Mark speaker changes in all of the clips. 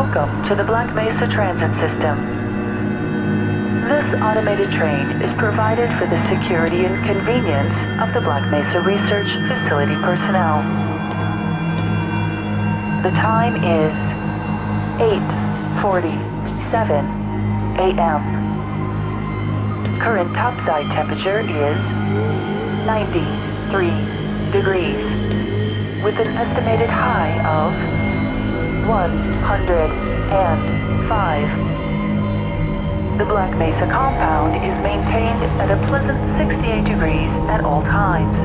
Speaker 1: Welcome to the Black Mesa Transit System. This automated train is provided for the security and convenience of the Black Mesa Research Facility personnel. The time is 8:47 a.m. Current topside temperature is 93 degrees, with an estimated high of 105. The Black Mesa compound is maintained at a pleasant 68 degrees at all times.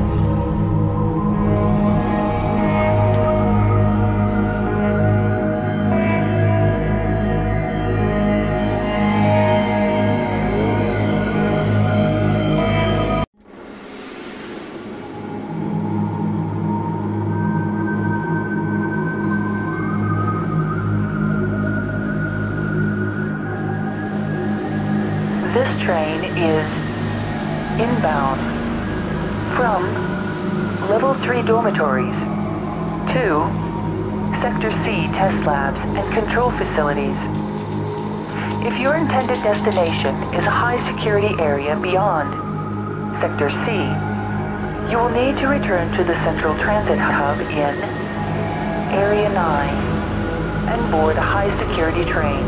Speaker 1: This train is inbound from Level 3 dormitories to Sector C test labs and control facilities. If your intended destination is a high security area beyond Sector C, you will need to return to the Central Transit Hub in Area 9 and board a high security train.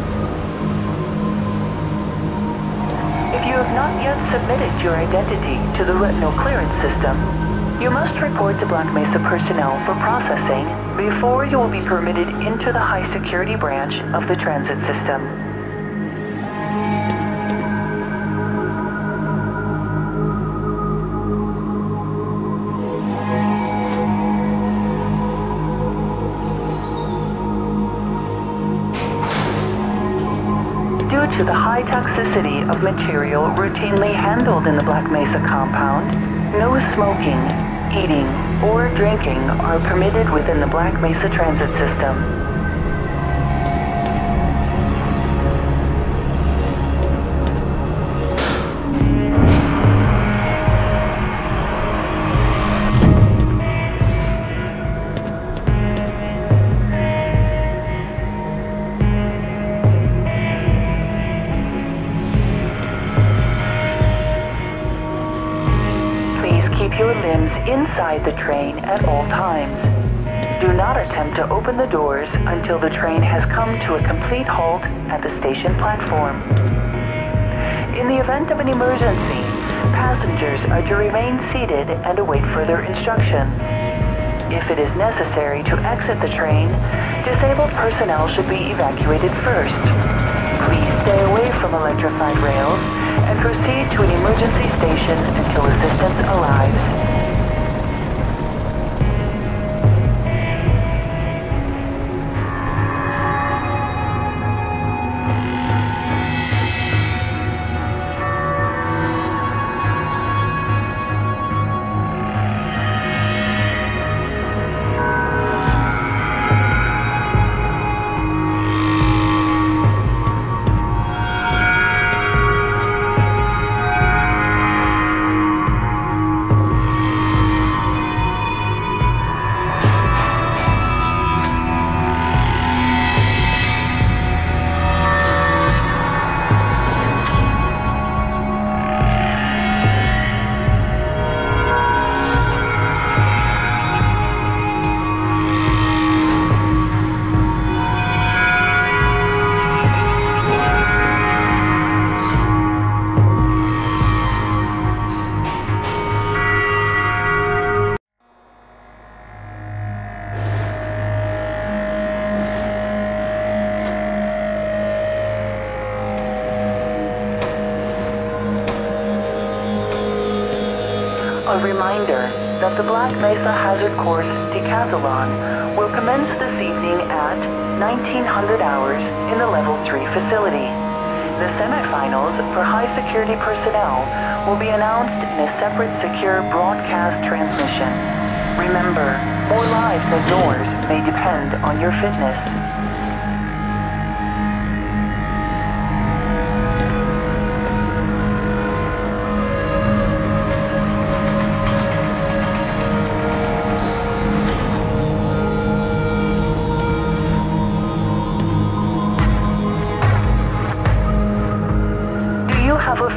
Speaker 1: If you have not yet submitted your identity to the retinal clearance system, you must report to Black Mesa personnel for processing before you will be permitted into the high security branch of the transit system. Due to the high toxicity of material routinely handled in the Black Mesa compound, no smoking, eating, or drinking are permitted within the Black Mesa transit system. Keep your limbs inside the train at all times. Do not attempt to open the doors until the train has come to a complete halt at the station platform. In the event of an emergency, passengers are to remain seated and await further instruction. If it is necessary to exit the train, disabled personnel should be evacuated first. Please stay away from electrified rails and proceed to an emergency station until assistance arrives. A reminder that the Black Mesa Hazard Course Decathlon will commence this evening at 1900 hours in the Level 3 facility. The semifinals for high security personnel will be announced in a separate secure broadcast transmission. Remember, more lives than yours may depend on your fitness.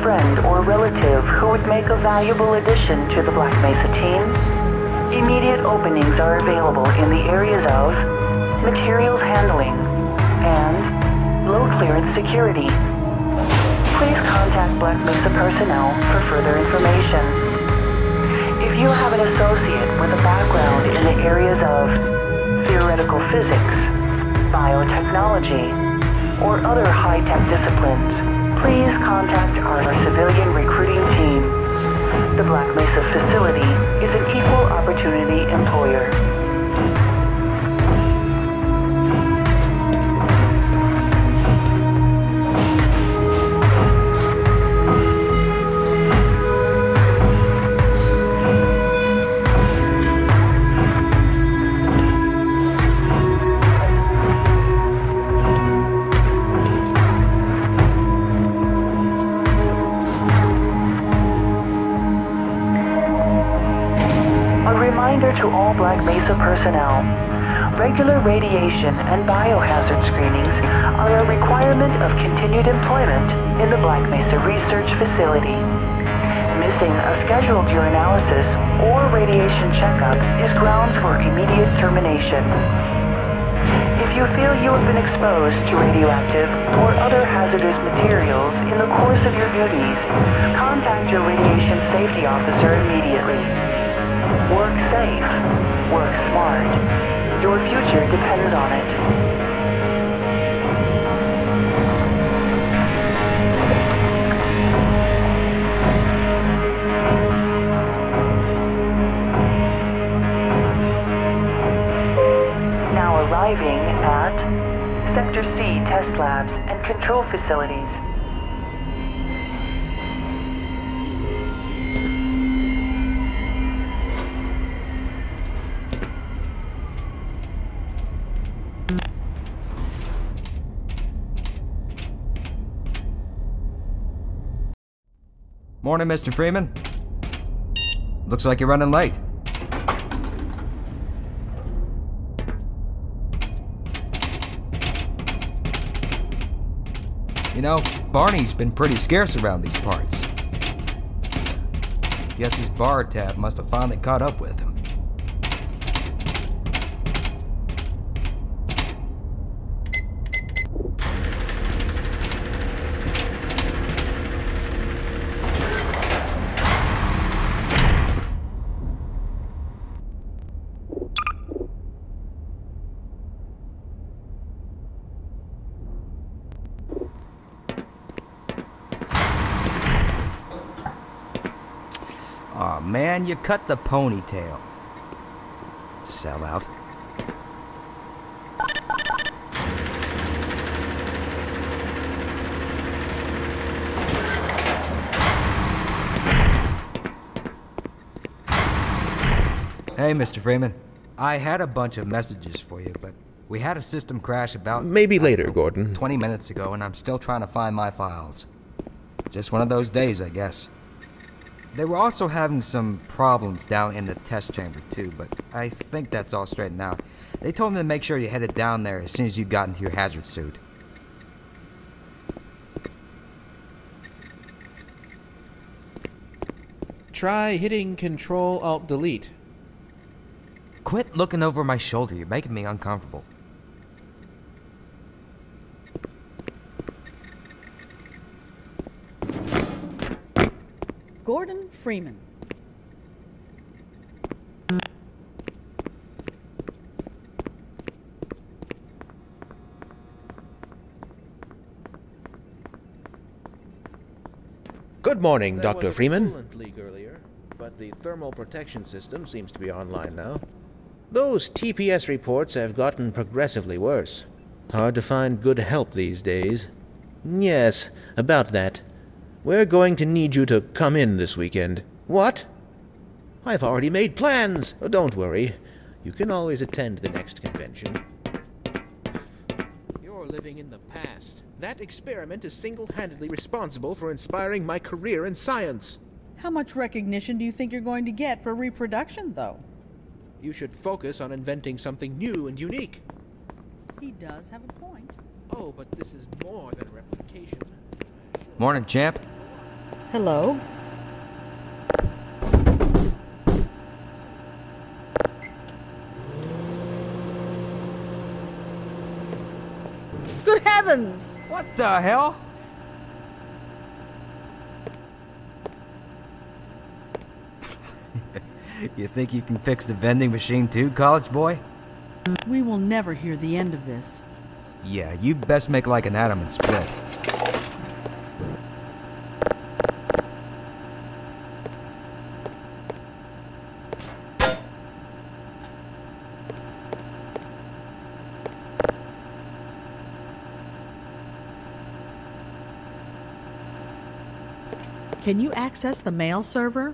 Speaker 1: friend or relative who would make a valuable addition to the Black Mesa team, immediate openings are available in the areas of materials handling and low clearance security. Please contact Black Mesa personnel for further information. If you have an associate with a background in the areas of theoretical physics, biotechnology, or other high-tech disciplines, please contact our civilian recruiting team. The Black Mesa facility is an equal opportunity employer. To all Black Mesa personnel, regular radiation and biohazard screenings are a requirement of continued employment in the Black Mesa Research Facility. Missing a scheduled urinalysis or radiation checkup is grounds for immediate termination. If you feel you have been exposed to radioactive or other hazardous materials in the course of your duties, contact your radiation safety officer immediately. Work safe. Work smart. Your future depends on it. Now arriving at Sector C test labs and control facilities.
Speaker 2: Morning, Mr. Freeman. Looks like you're running late. You know, Barney's been pretty scarce around these parts. Guess his bar tab must have finally caught up with him. Aw, man, you cut the ponytail. Sellout. Hey, Mr. Freeman. I had a bunch of messages for you, but we had a system crash about...
Speaker 3: Maybe later, Gordon.
Speaker 2: 20 minutes ago, and I'm still trying to find my files. Just one of those days, I guess. They were also having some problems down in the test chamber, too, but I think that's all straightened out. They told me to make sure you headed down there as soon as you got into your hazard suit.
Speaker 4: Try hitting Control-Alt-Delete.
Speaker 2: Quit looking over my shoulder. You're making me uncomfortable.
Speaker 5: Gordon Freeman.
Speaker 3: Good morning, Dr. Freeman.
Speaker 6: There was a coolant leak earlier, but the thermal protection system seems to be online now. Those TPS reports have gotten progressively worse. Hard to find good help these days. Yes, about that. We're going to need you to come in this weekend. What? I've already made plans. Oh, don't worry. You can always attend the next convention. You're living in the past. That experiment is single-handedly responsible for inspiring my career in science.
Speaker 5: How much recognition do you think you're going to get for reproduction, though?
Speaker 6: You should focus on inventing something new and unique.
Speaker 5: He does have a point.
Speaker 6: Oh, but this is more than replication.
Speaker 2: Morning, champ.
Speaker 5: Hello? Good heavens!
Speaker 2: What the hell? You think you can fix the vending machine too, college boy?
Speaker 5: We will never hear the end of this.
Speaker 2: Yeah, you best make like an atom and split.
Speaker 5: Can you access the mail server?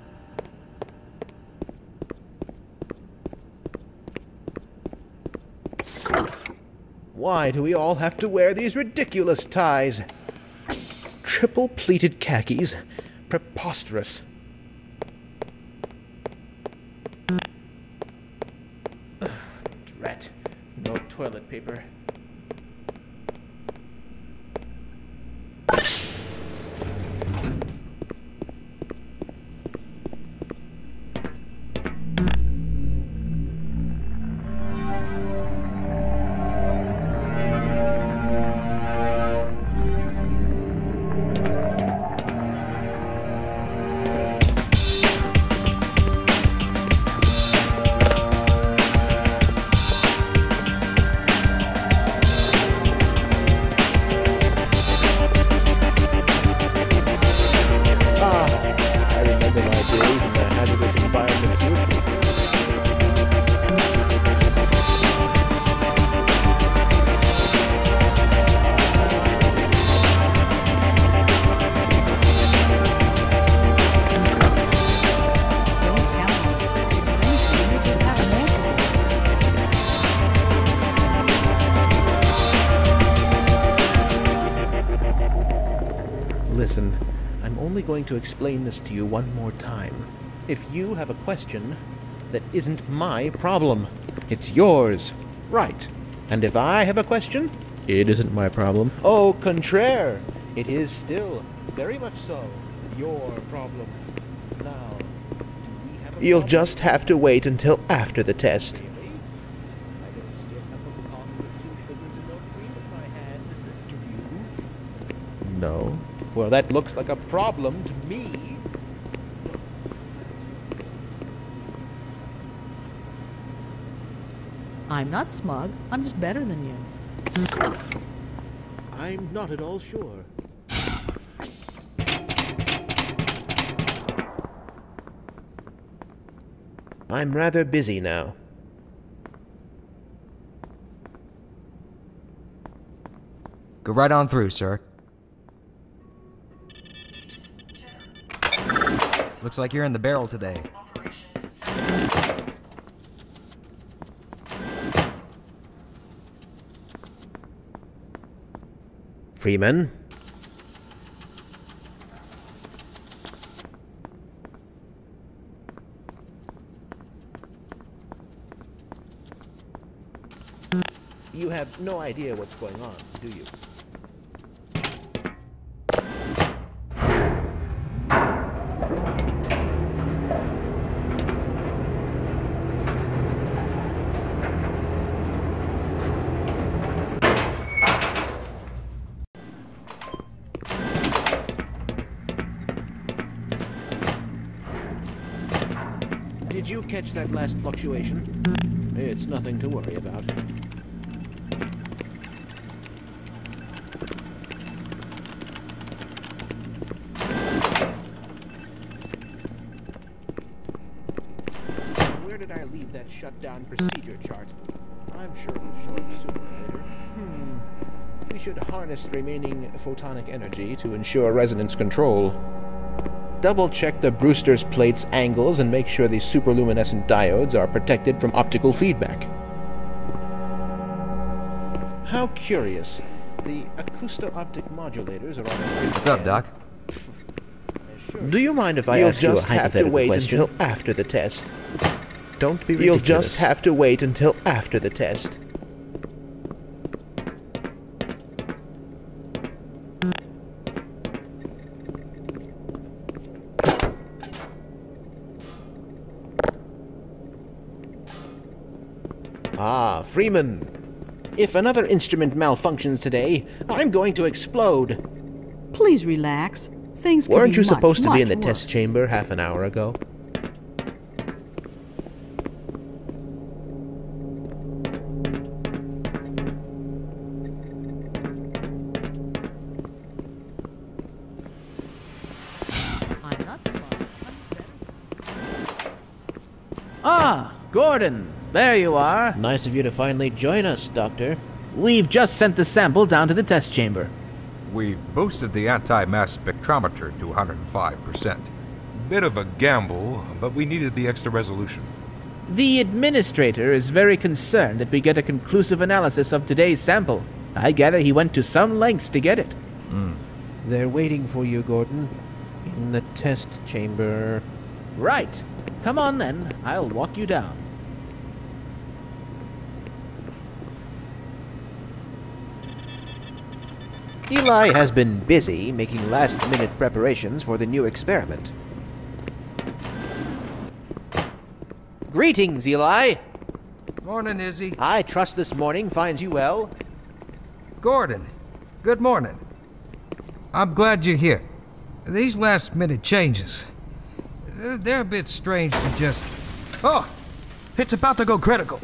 Speaker 6: Why do we all have to wear these ridiculous ties? Triple pleated khakis? Preposterous. Drat. No toilet paper. Listen, I'm only going to explain this to you one more time. If you have a question, that isn't my problem. It's yours. Right. And if I have a question, it isn't my problem. Au contraire, it is still, very much so, your problem. Now, do we have a You'll just have to wait until after the test. Really? I don't see a cup of coffee with 2 sugars and no cream in my hand. Do you? No. Well, that looks like a problem to me.
Speaker 5: I'm not smug. I'm just better than you.
Speaker 6: I'm not at all sure. I'm rather busy now.
Speaker 2: Go right on through, sir. Looks like you're in the barrel today.
Speaker 6: Freeman? You have no idea what's going on, do you? Did you catch that last fluctuation? It's nothing to worry about. Where did I leave that shutdown procedure chart? I'm sure it'll show up sooner or later. We should harness the remaining photonic energy to ensure resonance control. Double-check the Brewster's plate's angles and make sure the superluminescent diodes are protected from optical feedback. How curious. The acousto-optic modulators are on the fridge.
Speaker 2: What's up, Doc?
Speaker 3: Do you mind if I ask you a hypothetical question?
Speaker 6: You'll just have to wait until after the test.
Speaker 3: Don't be ridiculous.
Speaker 6: You'll just have to wait until after the test. Now, Freeman, if another instrument malfunctions today, I'm going to explode.
Speaker 5: Please relax. Things could
Speaker 6: Weren't
Speaker 5: be
Speaker 6: you
Speaker 5: much,
Speaker 6: supposed to be in the
Speaker 5: much
Speaker 6: test
Speaker 5: worse.
Speaker 6: chamber half an hour ago?
Speaker 7: I'm not smart. I'm just better.
Speaker 4: Ah, Gordon. There you are.
Speaker 3: Nice of you to finally join us, Doctor.
Speaker 4: We've just sent the sample down to the test chamber.
Speaker 8: We've boosted the anti-mass spectrometer to 105%. Bit of a gamble, but we needed the extra resolution.
Speaker 4: The administrator is very concerned that we get a conclusive analysis of today's sample. I gather he went to some lengths to get it.
Speaker 3: They're waiting for you, Gordon. In the test chamber.
Speaker 4: Right. Come on then. I'll walk you down.
Speaker 6: Eli has been busy making last-minute preparations for the new experiment. Greetings, Eli.
Speaker 2: Morning, Izzy.
Speaker 6: I trust this morning finds you well.
Speaker 2: Gordon, good morning. I'm glad you're here. These last-minute changes, they're a bit strange to just... Oh! It's about to go critical.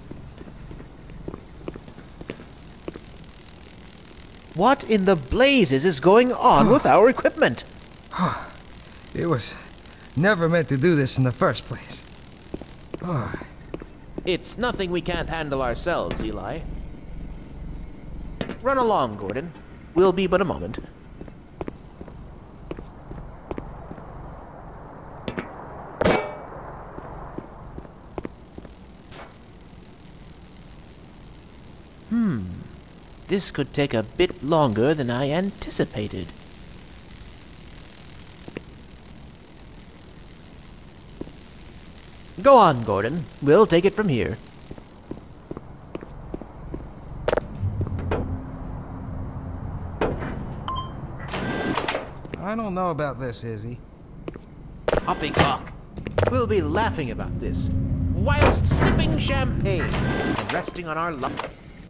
Speaker 6: What in the blazes is going on with our equipment?
Speaker 2: It was never meant to do this in the first place.
Speaker 6: It's nothing we can't handle ourselves, Eli. Run along, Gordon. We'll be but a moment. This could take a bit longer than I anticipated. Go on, Gordon. We'll take it from here.
Speaker 2: I don't know about this, Izzy.
Speaker 6: Poppycock. We'll be laughing about this, whilst sipping champagne and resting on our luck.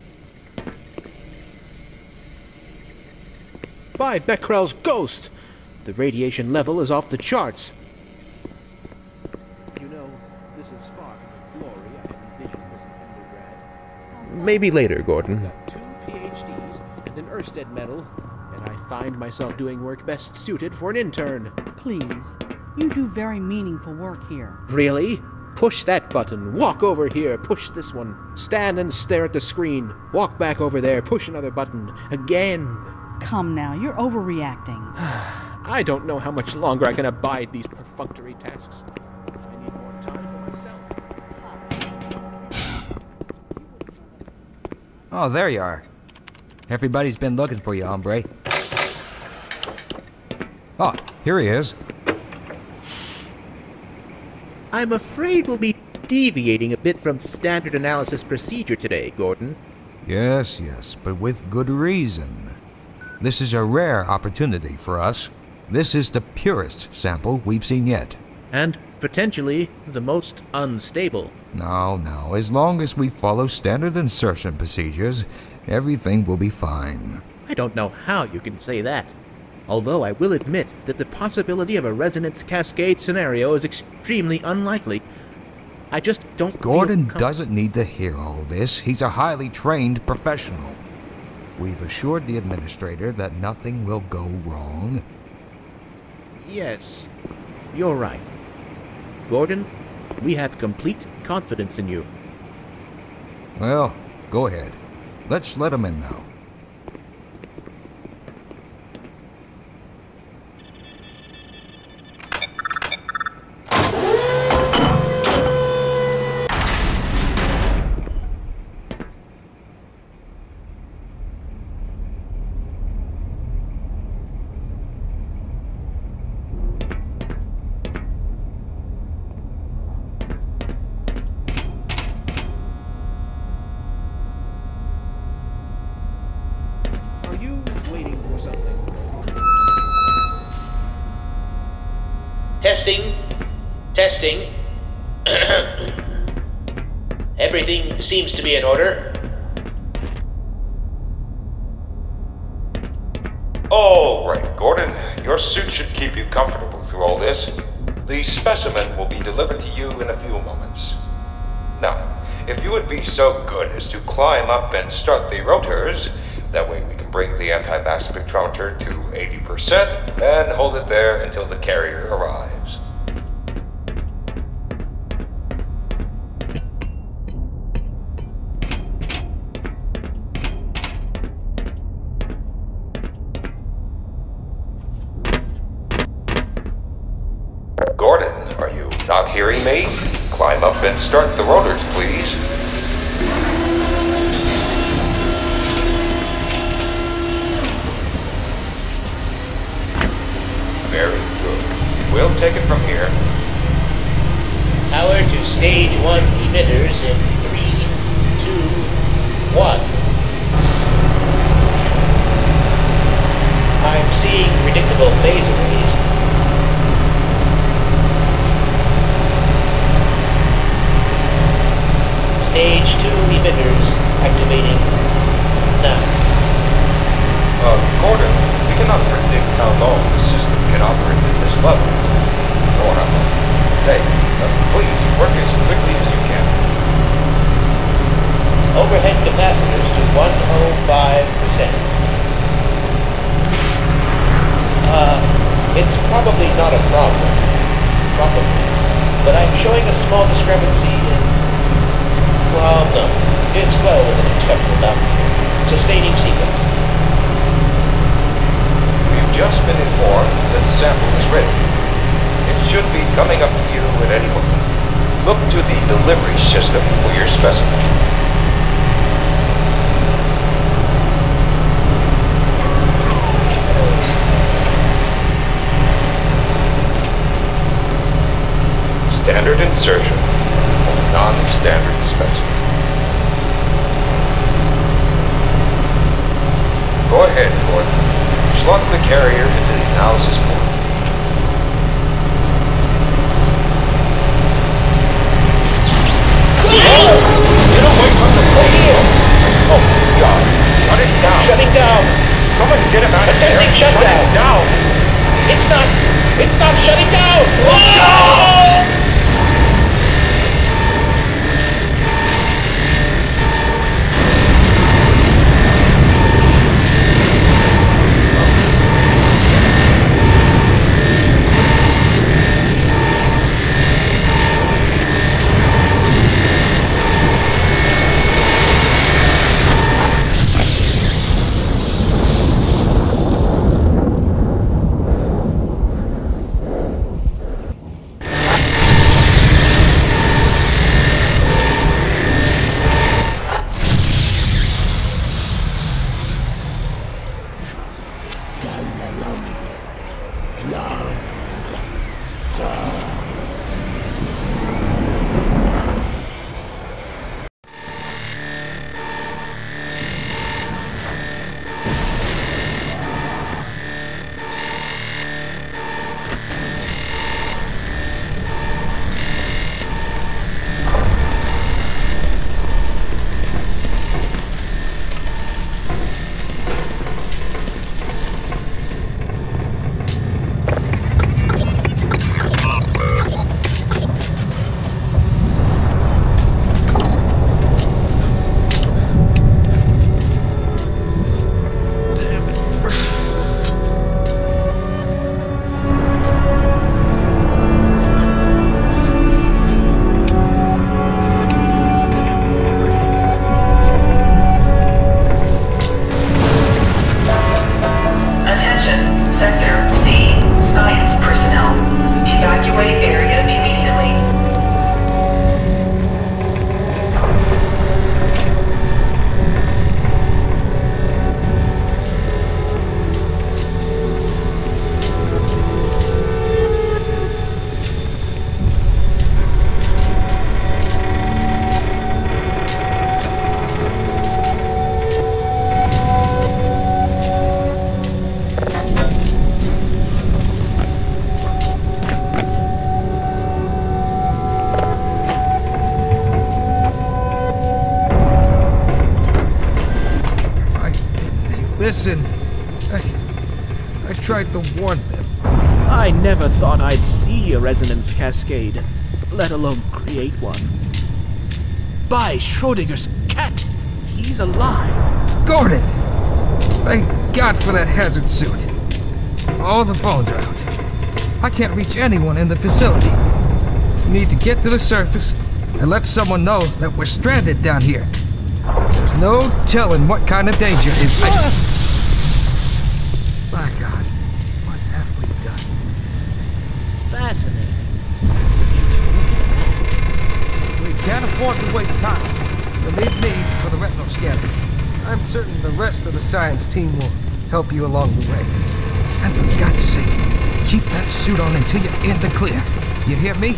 Speaker 6: By Becquerel's ghost! The radiation level is off the charts. You know, this is far from the glory I had envisioned as an undergrad. Maybe later, Gordon. I've got 2 PhDs and an Ørsted medal, and I find myself doing work best suited for an intern.
Speaker 5: Please. You do very meaningful work here.
Speaker 6: Really? Push that button. Walk over here. Push this one. Stand and stare at the screen. Walk back over there. Push another button. Again.
Speaker 5: Come now, you're overreacting.
Speaker 6: I don't know how much longer I can abide these perfunctory tasks. I need more time for myself.
Speaker 2: Oh, there you are. Everybody's been looking for you, hombre.
Speaker 8: Ah, here he is.
Speaker 6: I'm afraid we'll be deviating a bit from standard analysis procedure today, Gordon.
Speaker 8: Yes, but with good reason. This is a rare opportunity for us. This is the purest sample we've seen yet.
Speaker 6: And potentially the most unstable.
Speaker 8: No, as long as we follow standard insertion procedures, everything will be fine.
Speaker 6: I don't know how you can say that. Although I will admit that the possibility of a resonance cascade scenario is extremely unlikely. I just don't
Speaker 8: Gordon
Speaker 6: feel
Speaker 8: doesn't need to hear all this. He's a highly trained professional. We've assured the administrator that nothing will go wrong.
Speaker 6: Yes, you're right. Gordon, we have complete confidence in you.
Speaker 8: Well, go ahead. Let's let him in now.
Speaker 6: Are you waiting for something? Testing. Everything seems to be in order.
Speaker 8: All right, Gordon. Your suit should keep you comfortable through all this. The specimen will be delivered to you in a few moments. Now, if you would be so good as to climb up and start the rotors, that way we can bring the anti-mass spectrometer to 80% and hold it there until the carrier arrives. Gordon, are you not hearing me? Climb up and start the rotors, please. Very good. We'll take it from here.
Speaker 6: Power to stage 1 emitters in 3, 2, 1. I'm seeing predictable phase arrays. Stage 2 emitters activating now.
Speaker 8: Gordon, we cannot predict how long the system can operate at this level. Nor how long it will take. Please work as quickly as you can.
Speaker 6: Overhead capacitors to 105%. It's probably not a problem. But I'm showing a small discrepancy in... Well, no. It's well within acceptable bounds. Sustaining sequence.
Speaker 8: We've just been informed that the sample is ready. It should be coming up to you at any moment. Look to the delivery system for your specimen. Standard insertion of non-standard specimen. Go ahead, Gordon. Slot the carrier into the analysis port. Oh! Get away from the plate! Oh, God. Shut it down.
Speaker 6: Shutting down.
Speaker 8: Someone get him out of there.
Speaker 6: Attempting
Speaker 8: Shut
Speaker 6: shutdown.
Speaker 8: it down.
Speaker 6: It's not shutting down! Oh!
Speaker 2: listen. I tried to warn them.
Speaker 4: I never thought I'd see a resonance cascade, let alone create one. By Schrodinger's cat, he's alive.
Speaker 2: Gordon! Thank God for that hazard suit. All the phones are out. I can't reach anyone in the facility. We need to get to the surface and let someone know that we're stranded down here. There's no telling what kind of danger is. My God, what have we done?
Speaker 6: Fascinating.
Speaker 2: We can't afford to waste time. You'll need me for the retinal scanner. I'm certain the rest of the science team will help you along the way. And for God's sake, keep that suit on until you're in the clear. You hear me?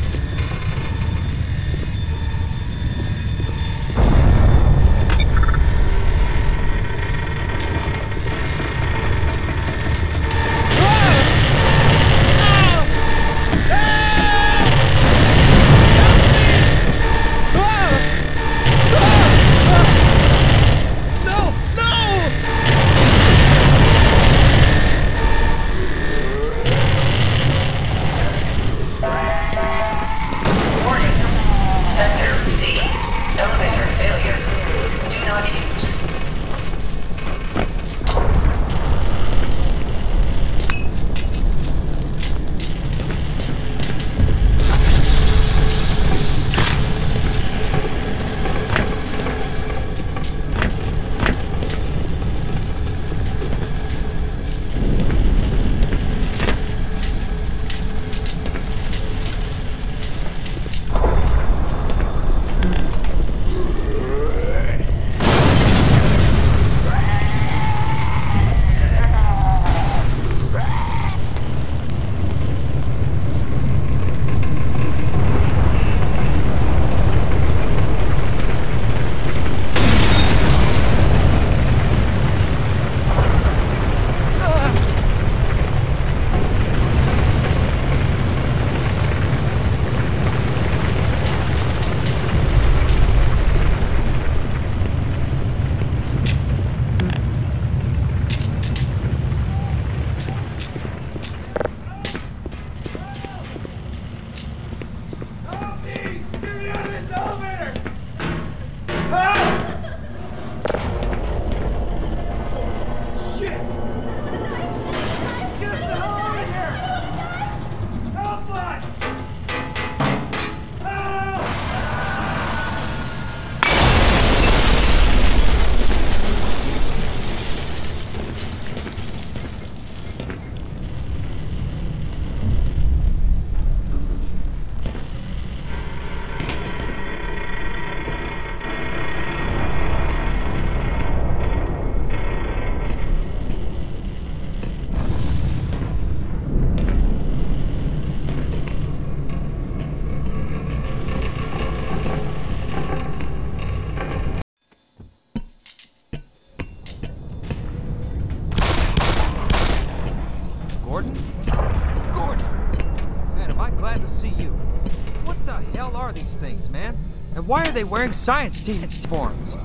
Speaker 2: Things, man. And why are they wearing science team forms?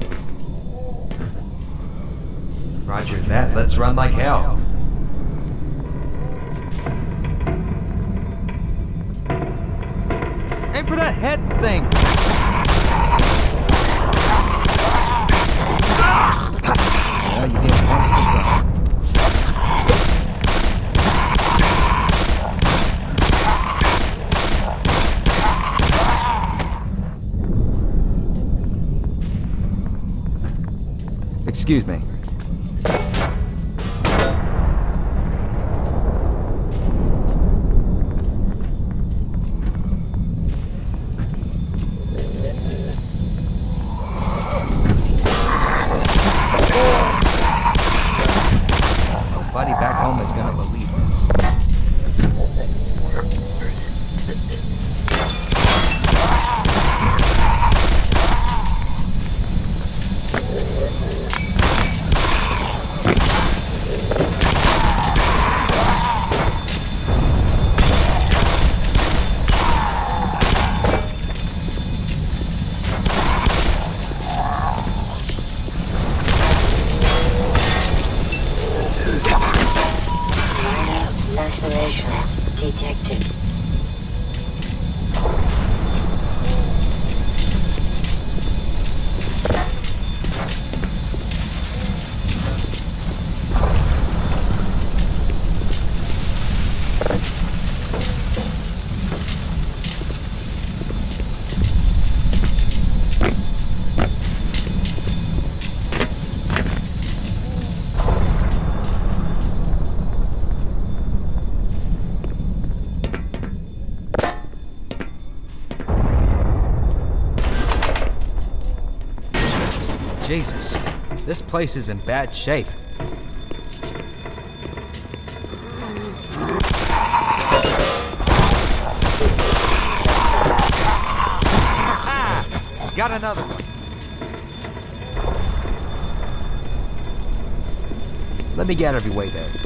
Speaker 2: Roger that. Let's run like hell. Aim for that head thing. Well, you get one for the Excuse me. Nobody back home is gonna believe this.
Speaker 9: detected.
Speaker 2: Jesus, this place is in bad shape. Got another one. Let me get out of your way there.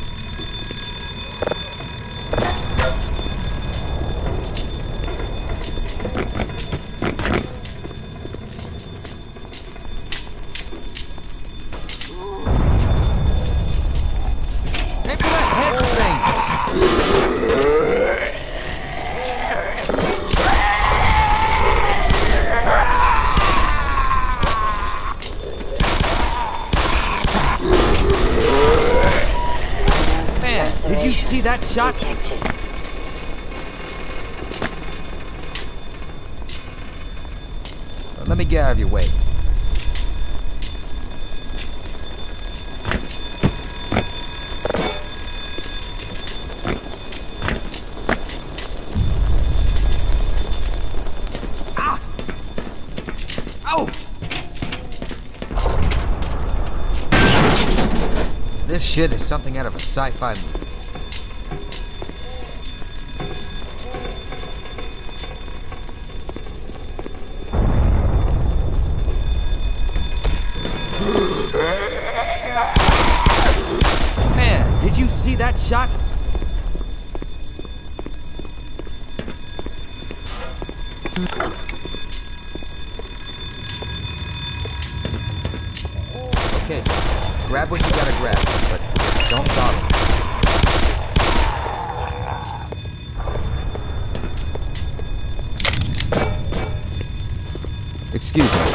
Speaker 2: Did you see that shot?
Speaker 9: Detected.
Speaker 2: Let me get out of your way. Ah! Ow! This shit is something out of a sci-fi movie. Man, did you see that shot? Okay, grab what you gotta grab, but don't dawdle. Excuse me.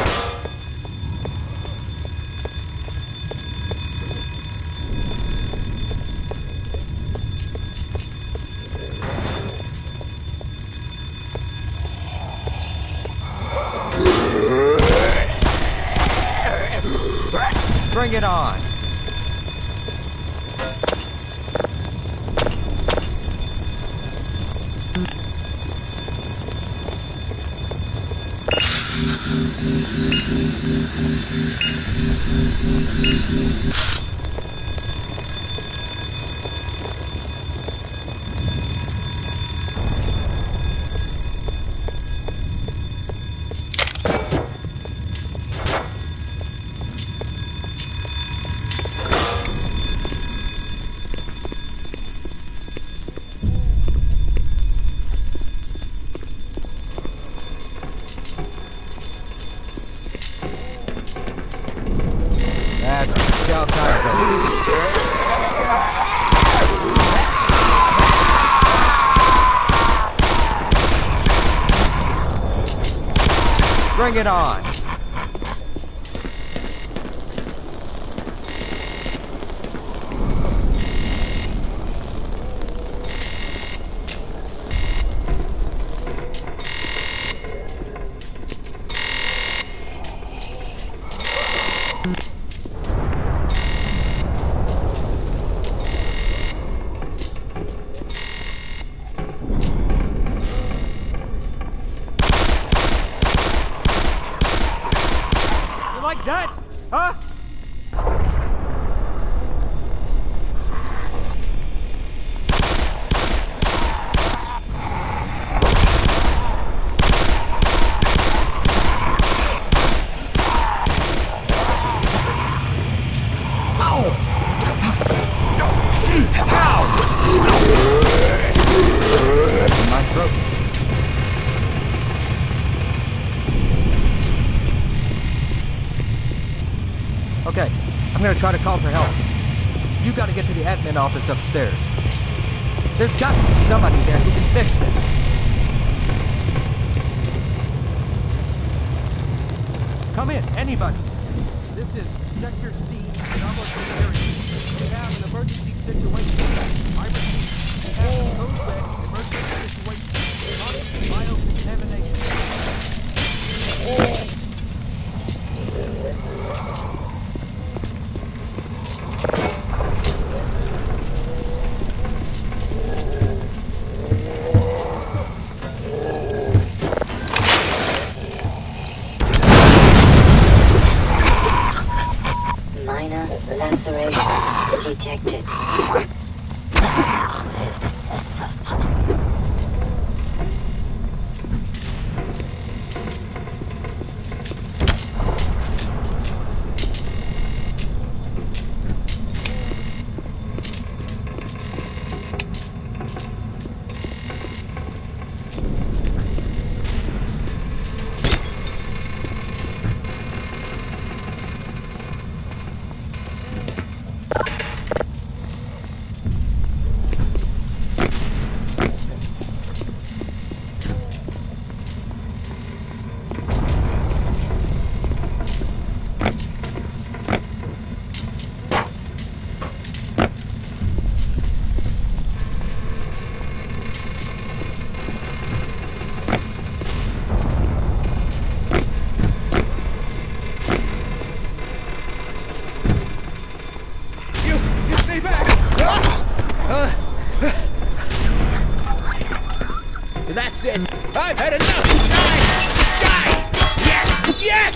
Speaker 2: Bring it on! Bring it on! Like that? Huh? That's in my throat. Okay, I'm gonna try to call for help. You gotta get to the admin office upstairs. There's got to be somebody there who can fix this. Come in, anybody. This is Sector C, Bravo area. We have an emergency situation. I repeat, we have a code-red emergency situation. Biocontamination.
Speaker 9: Minor lacerations detected.
Speaker 4: That's it. I've had enough. Die! Die! Yes! Yes!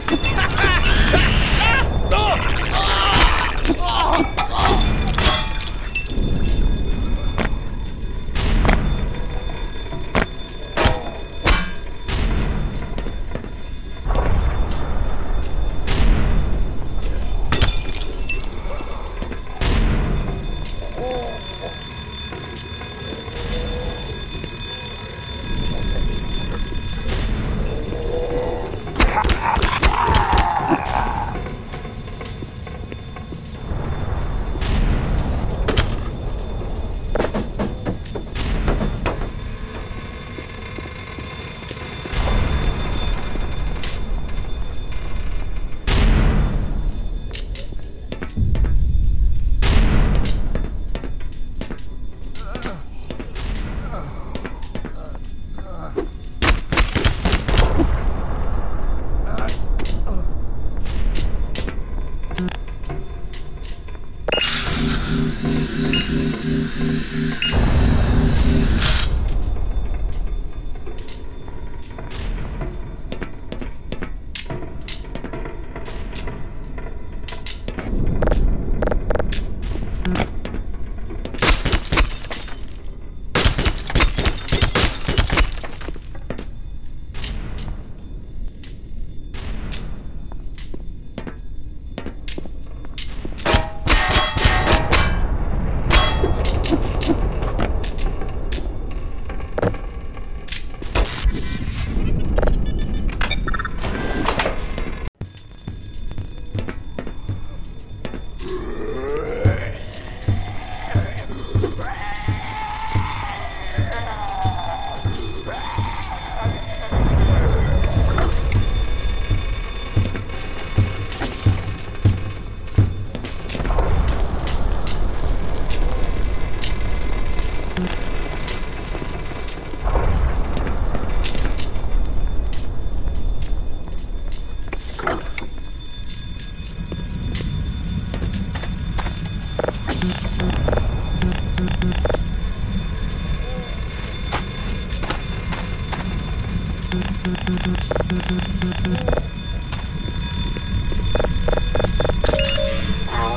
Speaker 4: Power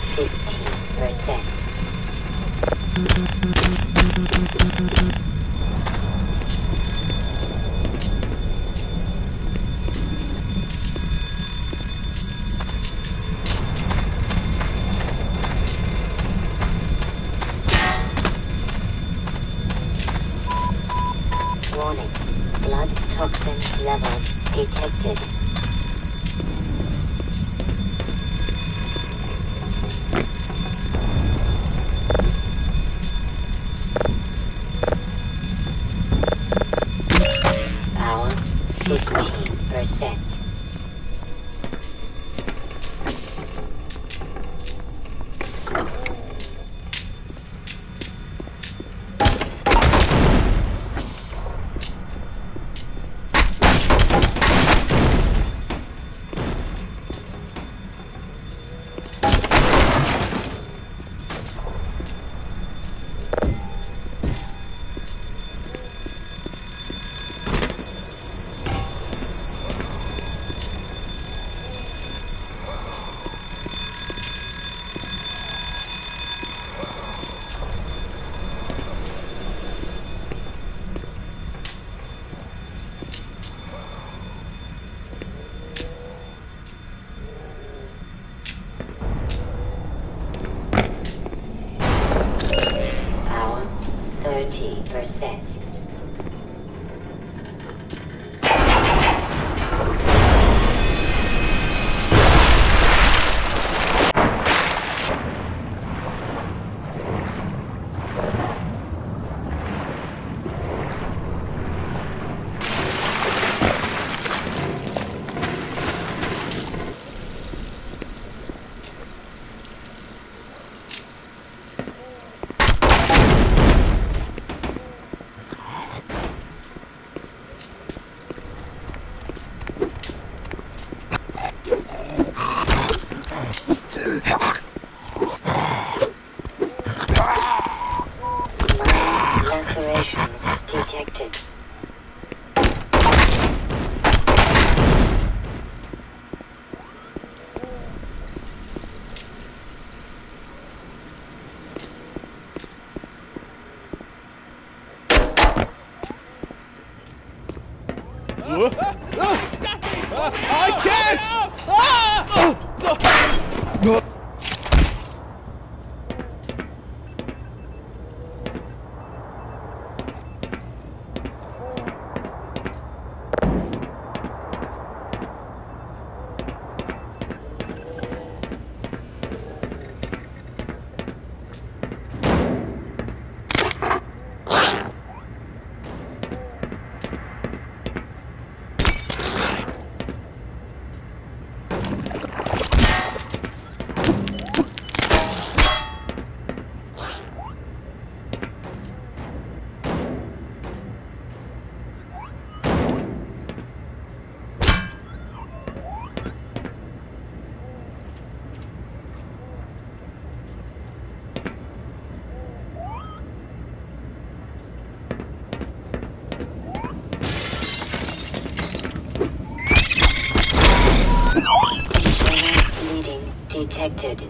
Speaker 4: 15%. Warning. Blood toxin levels detected.
Speaker 9: 90%. Lacerations detected.
Speaker 4: I can't!
Speaker 9: Bleeding detected.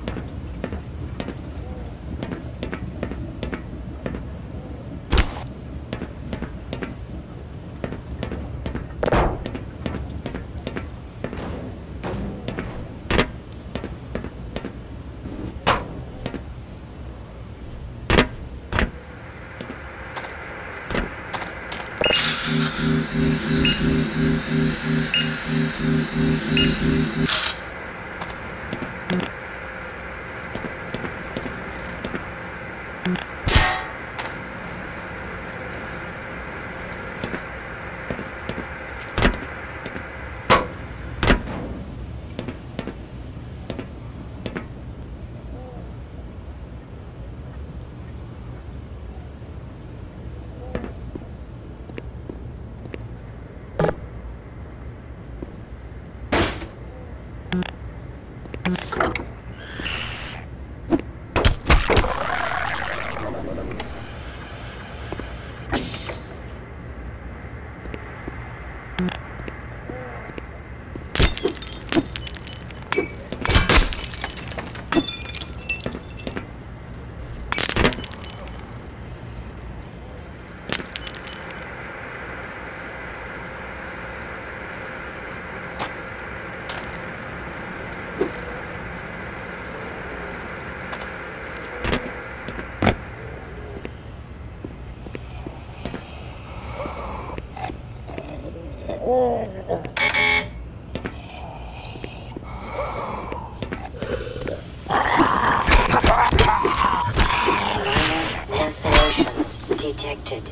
Speaker 9: Lacerations detected.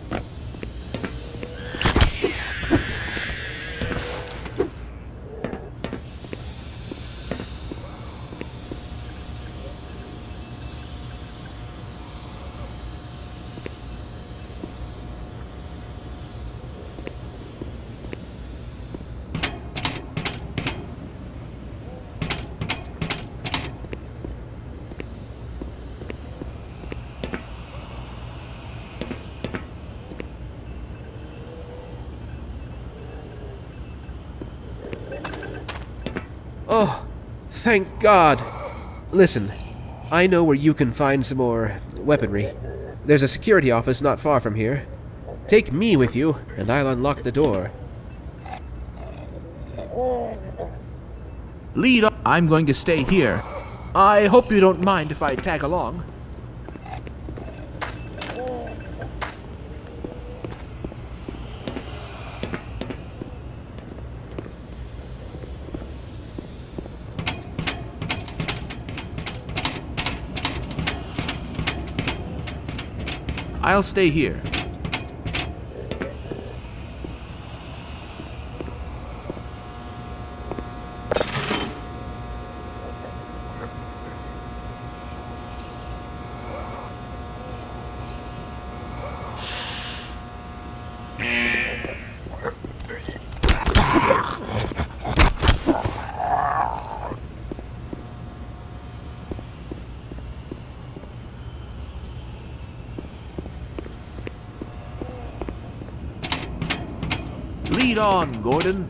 Speaker 6: Oh, thank God. Listen, I know where you can find some more weaponry. There's a security office not far from here. Take me with you, and I'll unlock the door.
Speaker 4: Lead up. I'm going to stay here. I hope you don't mind if I tag along. I'll stay here. Lead on, Gordon.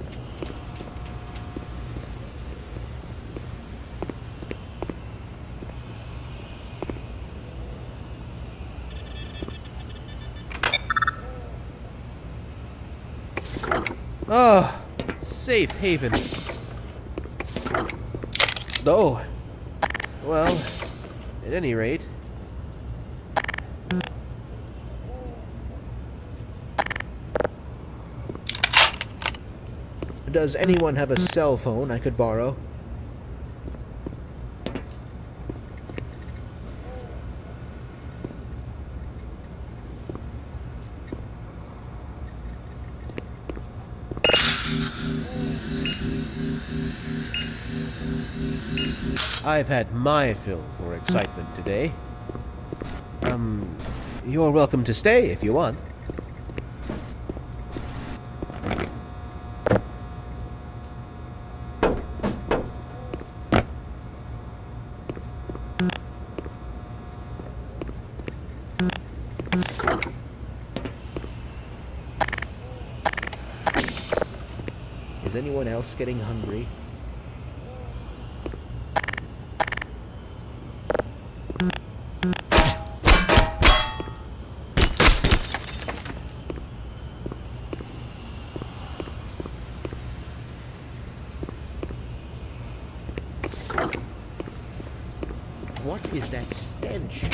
Speaker 6: Ah, safe haven. Oh. Well, at any rate. Does anyone have a cell phone I could borrow? I've had my fill for excitement today. You're welcome to stay if you want. Is anyone else getting hungry? What is that stench?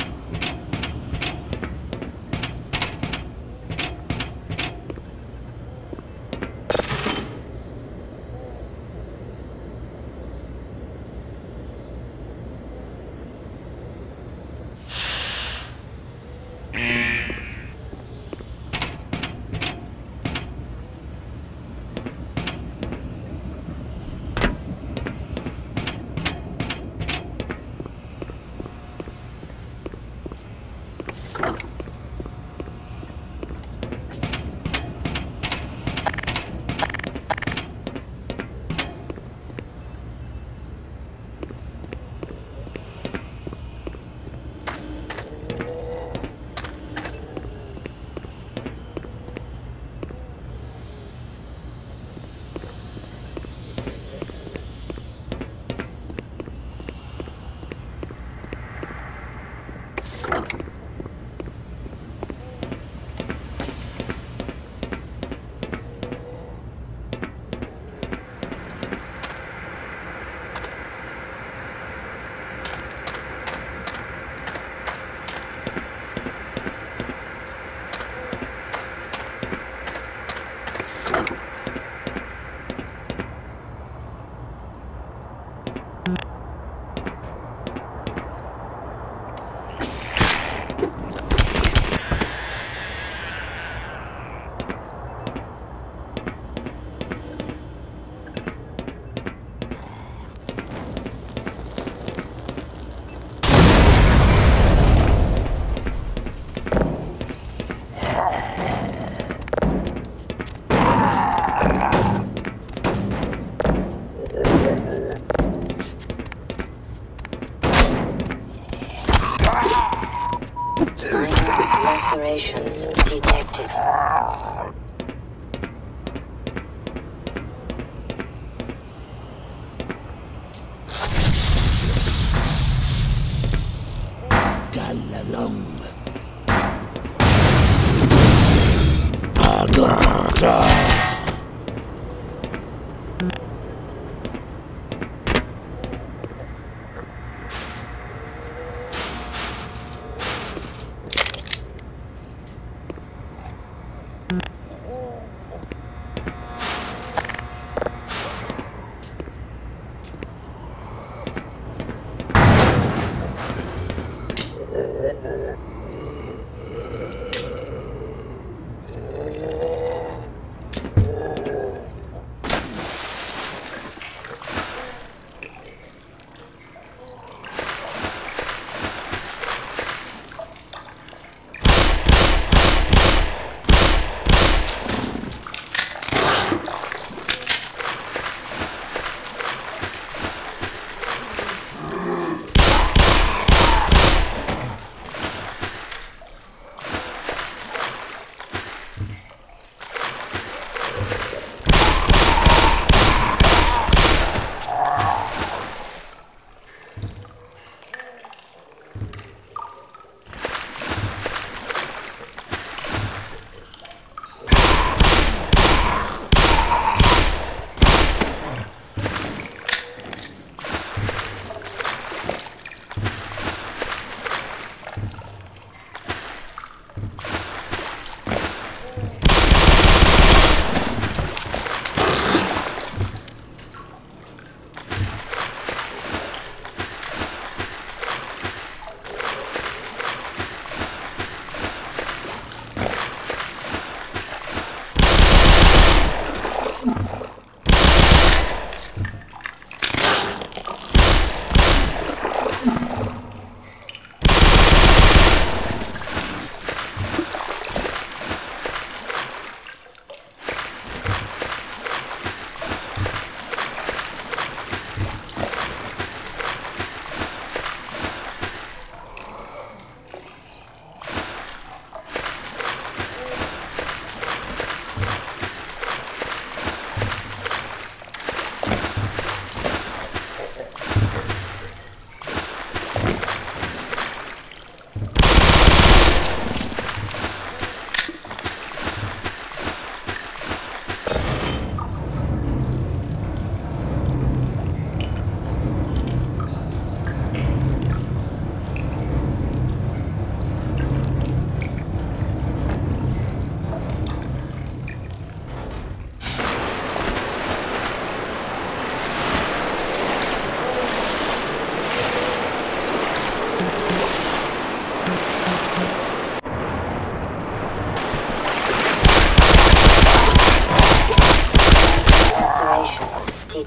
Speaker 9: Lacerations detected.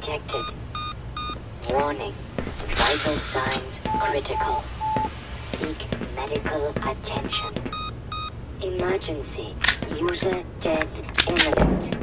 Speaker 9: detected. Warning. Vital signs critical. Seek medical attention. Emergency. User death imminent.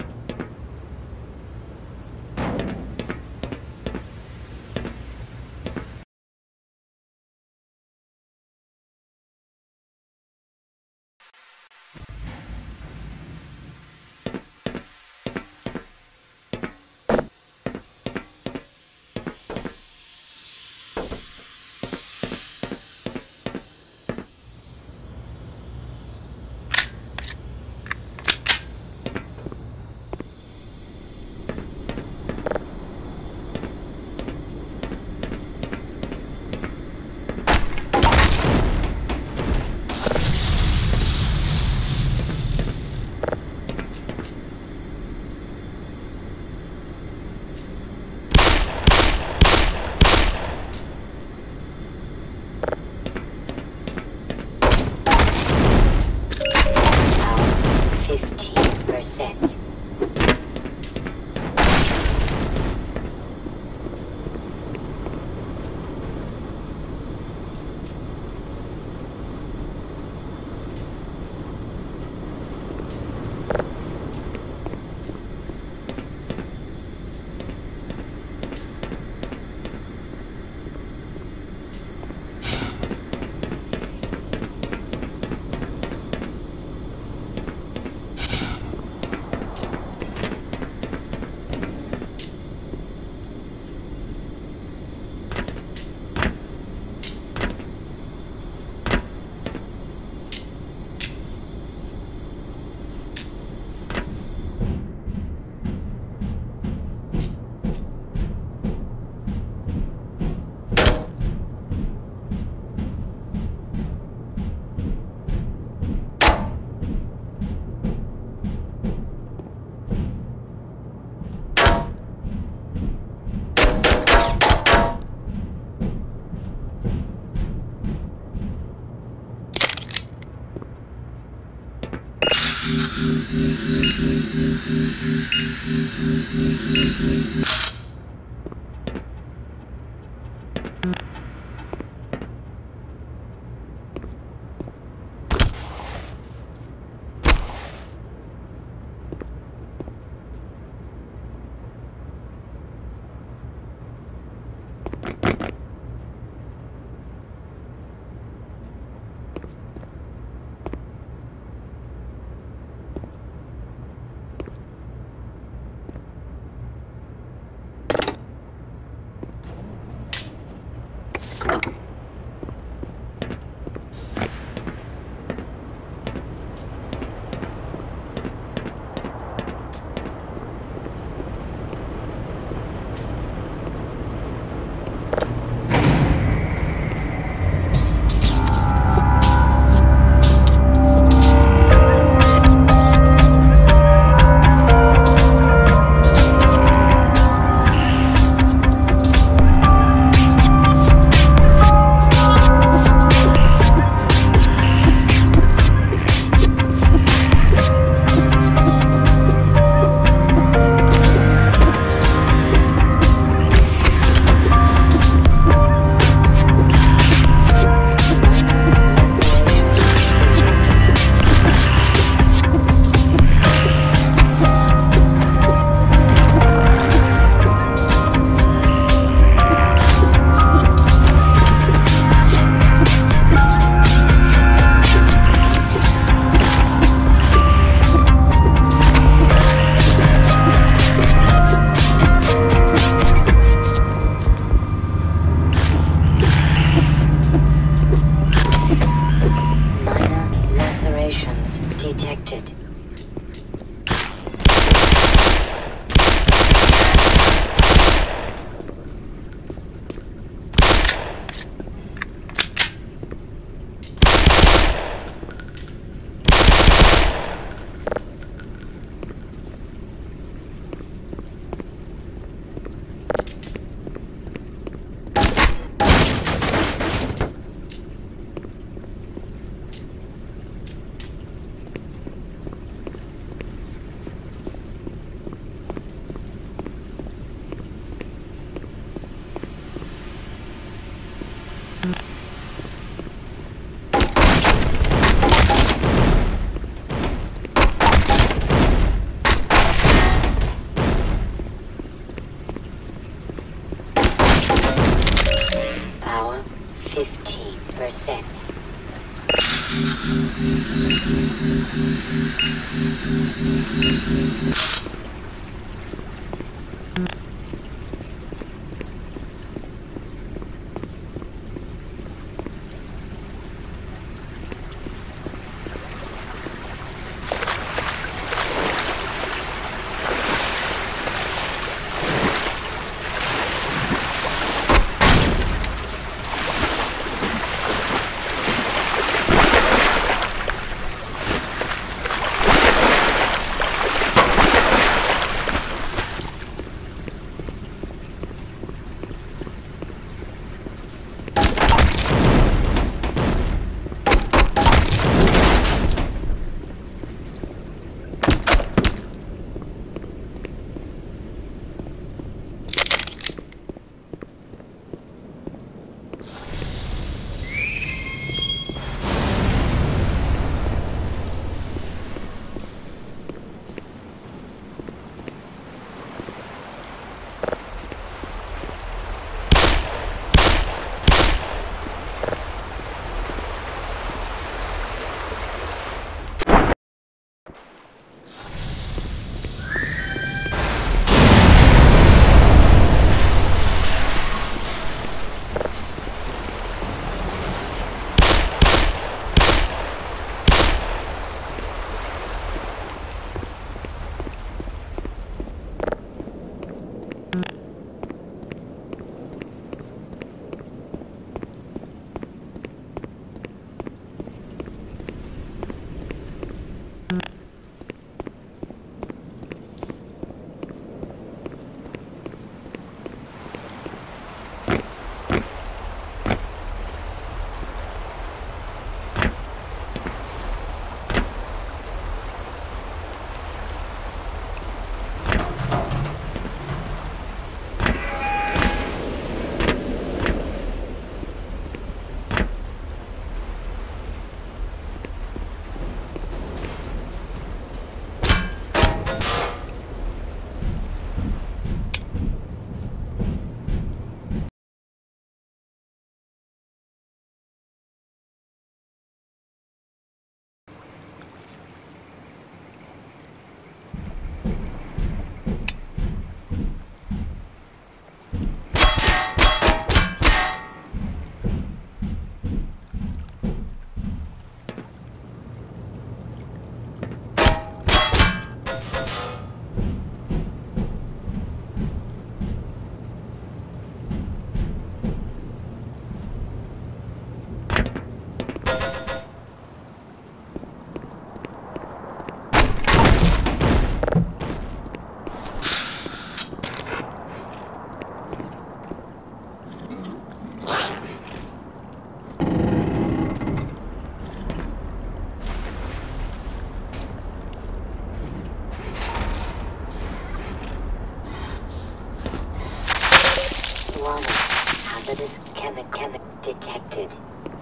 Speaker 9: Chemical detected.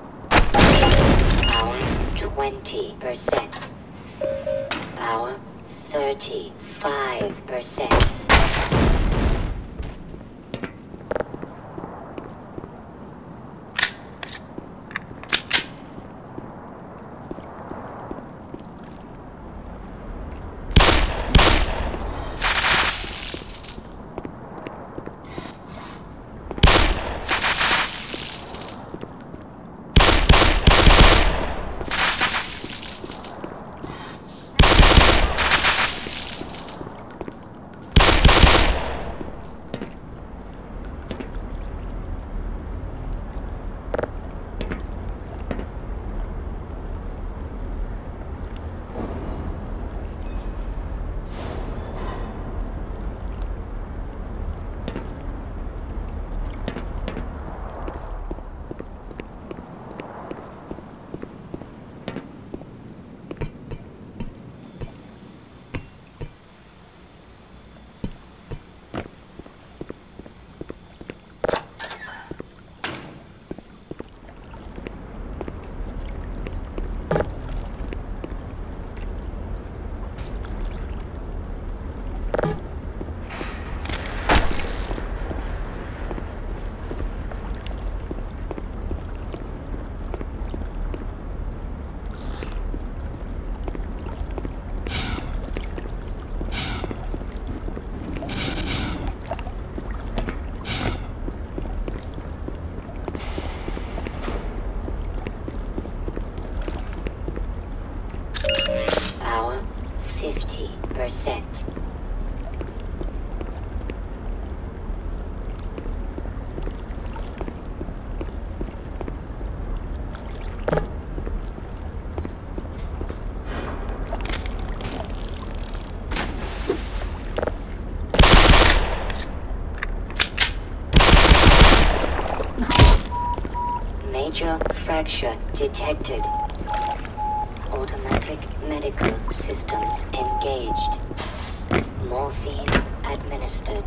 Speaker 9: Power 20%. Power 35%. 20%. Major fracture detected. Automatic medical systems engaged. Morphine administered.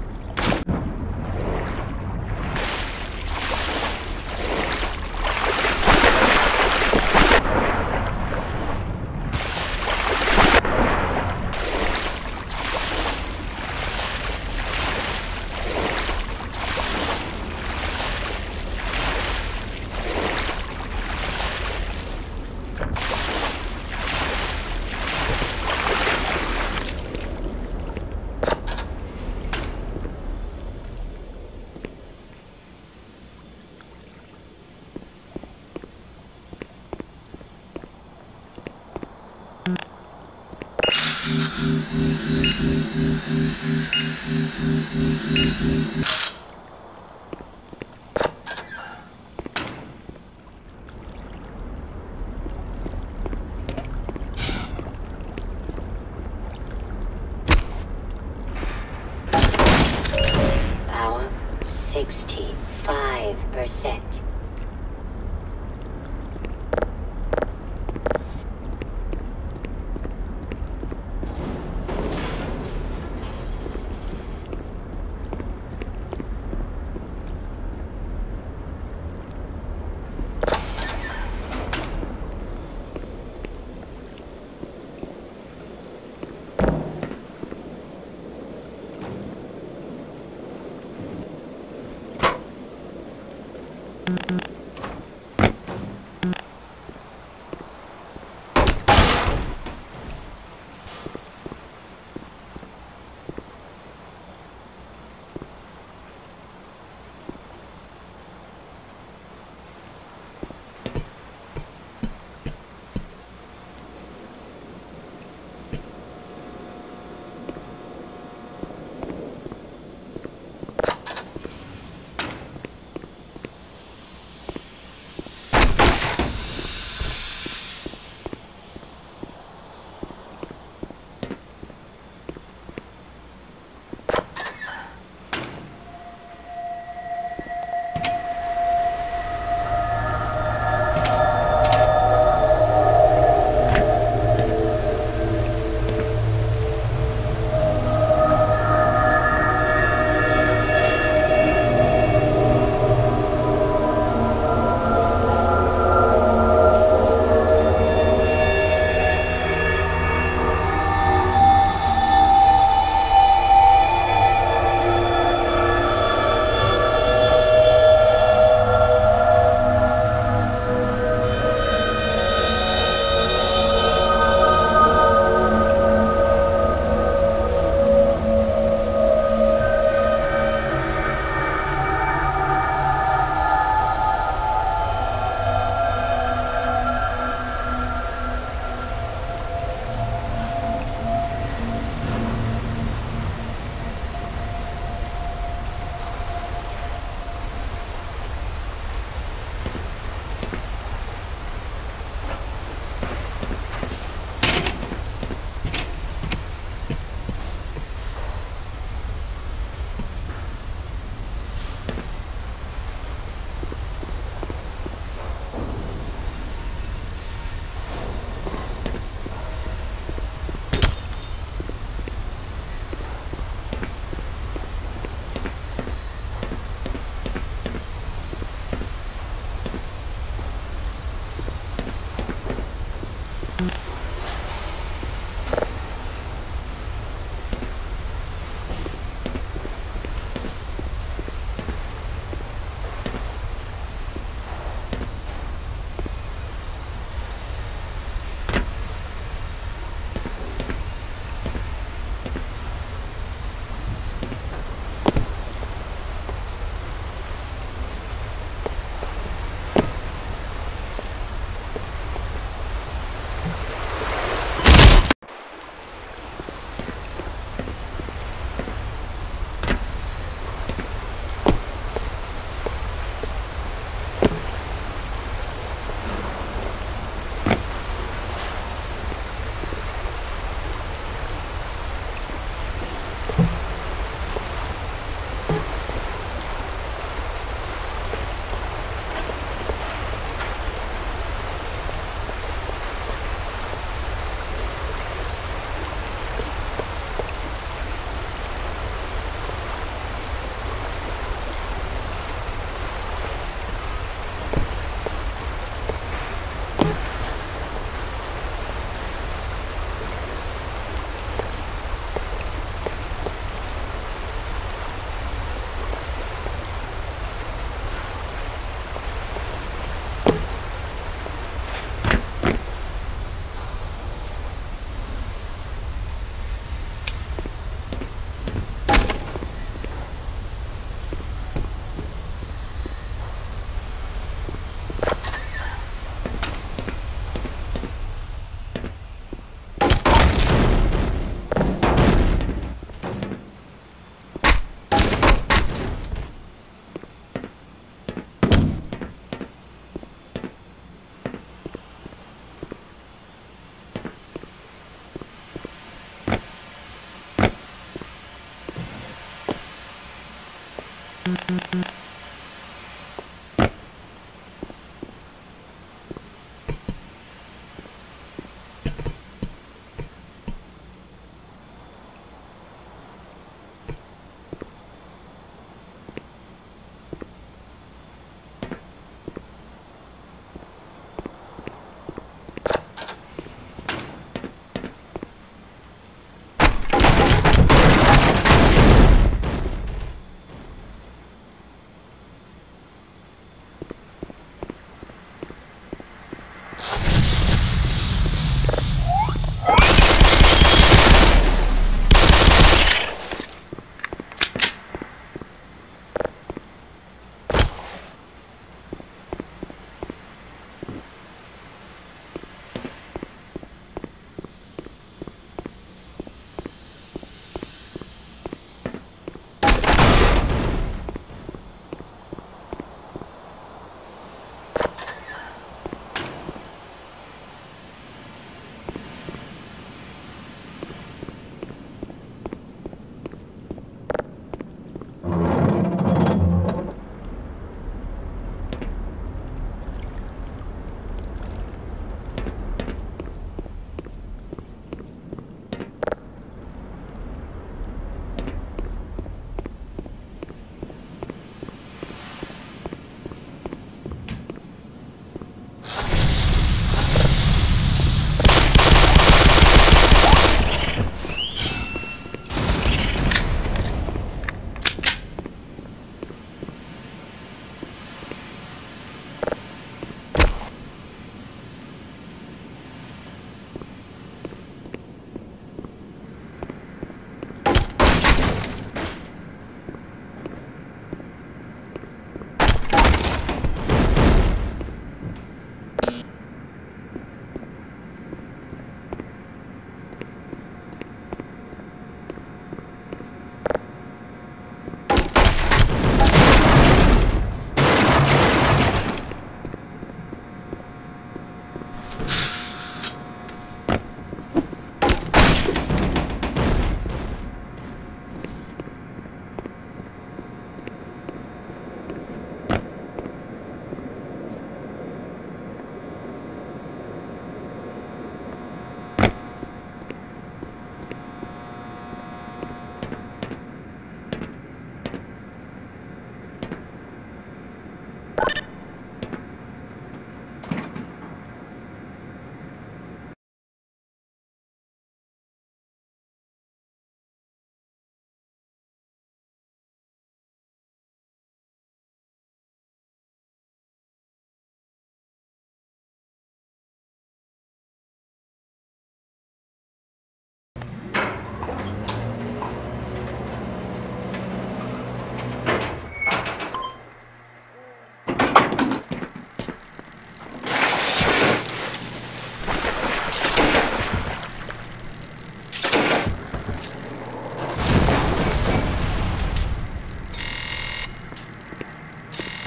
Speaker 9: Power 65%.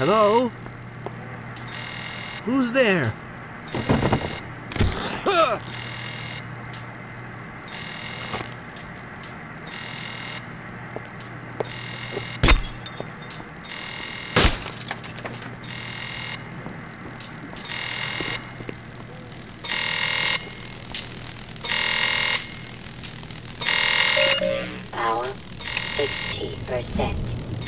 Speaker 4: Hello? Who's there? Ah!
Speaker 9: Power 60%.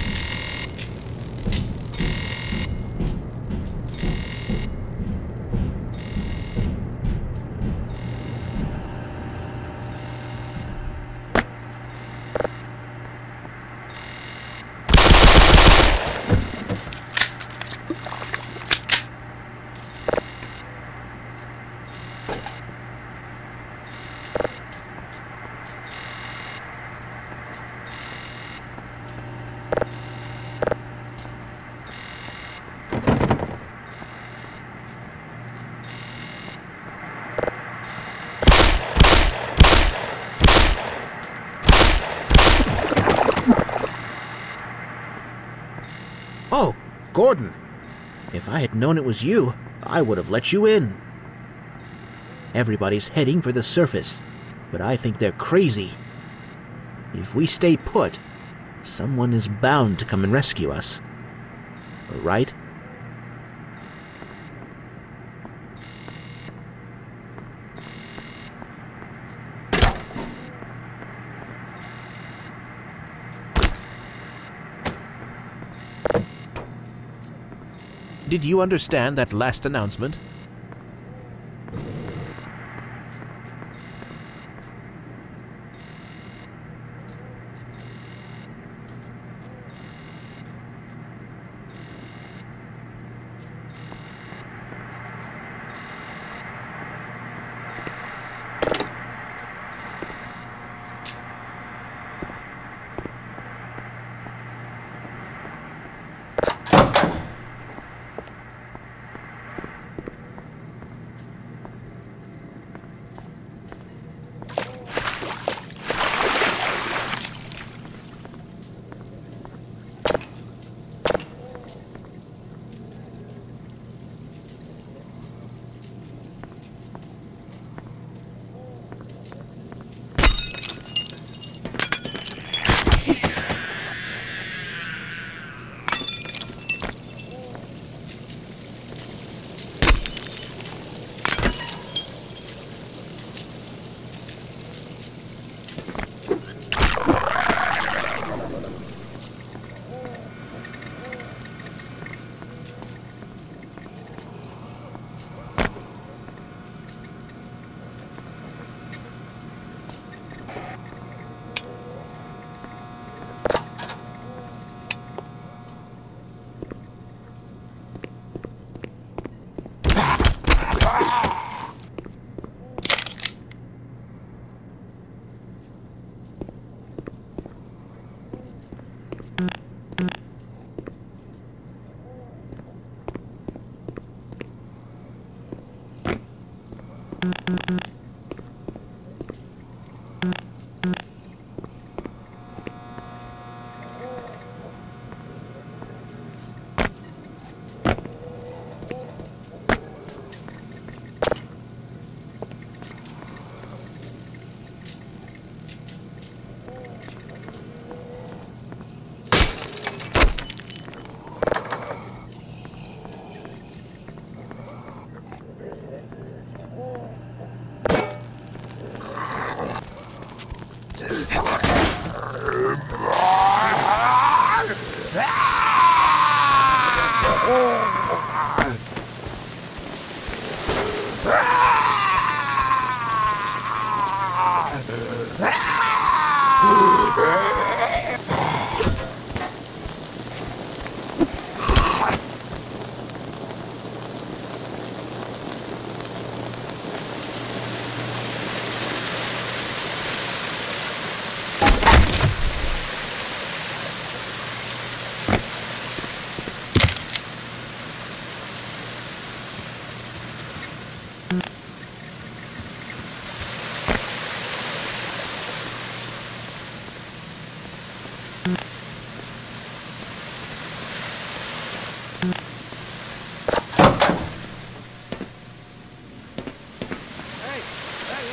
Speaker 4: Oh, Gordon. If I had known it was you, I would have let you in. Everybody's heading for the surface, but I think they're crazy. If we stay put, someone is bound to come and rescue us. Right? Did you understand that last announcement?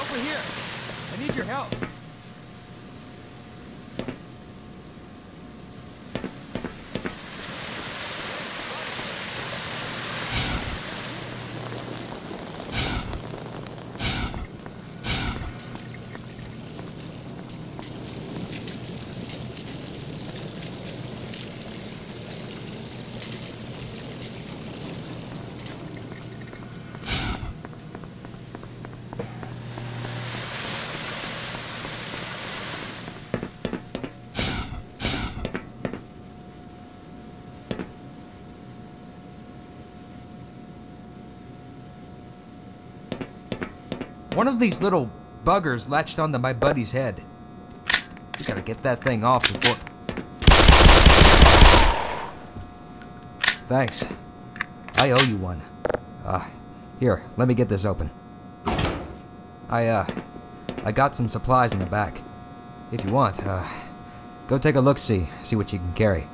Speaker 2: over here! I need your help! One of these little buggers latched onto my buddy's head. We gotta get that thing off before... Thanks. I owe you one. Here, let me get this open. I got some supplies in the back. If you want, go take a look-see, see what you can carry.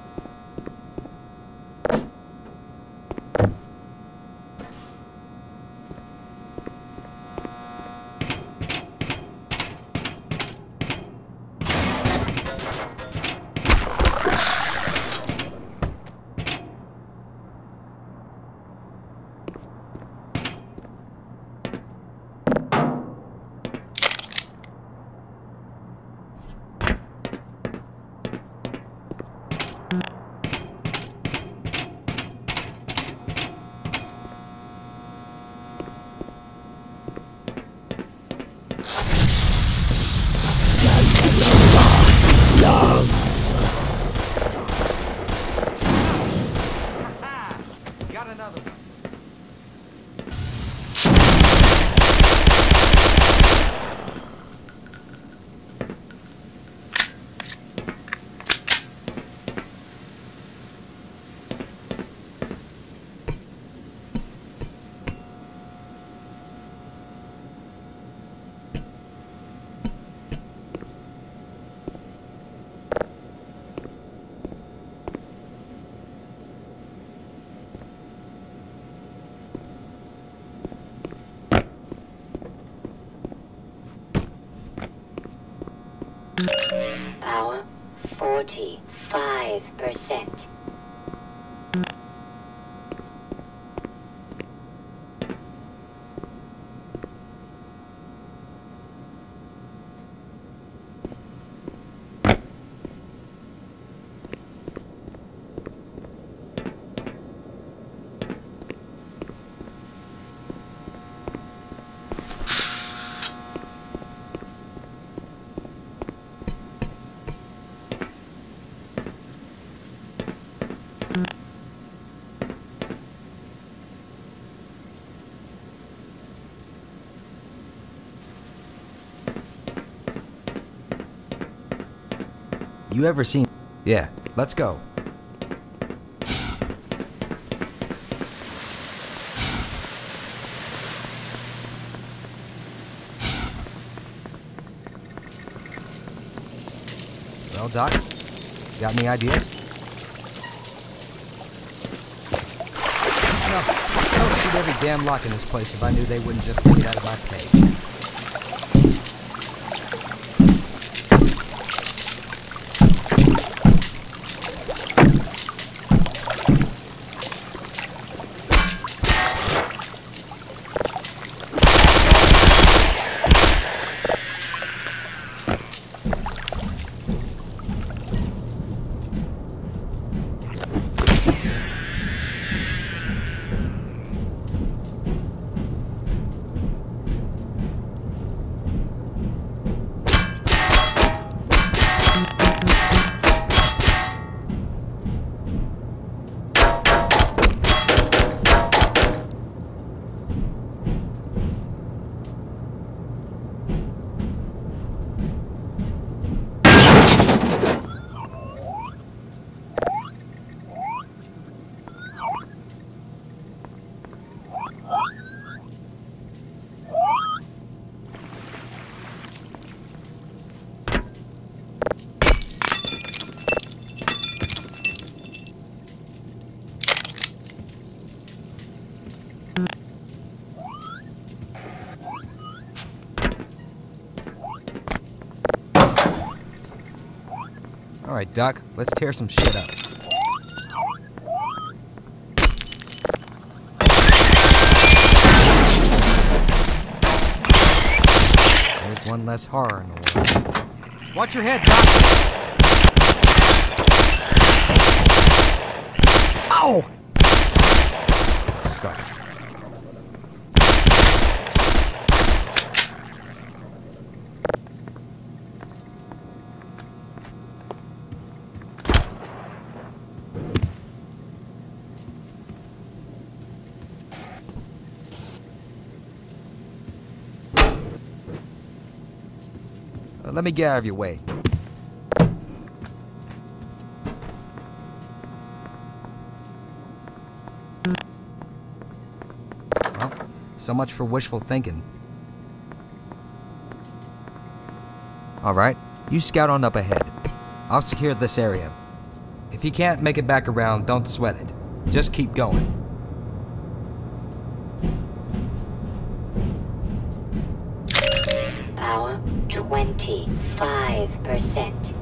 Speaker 2: Got another one.
Speaker 9: Power 45%.
Speaker 2: You ever seen... Yeah, let's go. Well, Doc, got any ideas? No, I would shoot every damn lock in this place if I knew they wouldn't just take it out of my pay. Alright, Doc, let's tear some shit up. There's one less horror in the world. Watch your head, Doc! Ow! Suck. Let me get out of your way. Well, so much for wishful thinking. Alright, you scout on up ahead. I'll secure this area. If you can't make it back around, don't sweat it. Just keep going.
Speaker 9: Power 25%.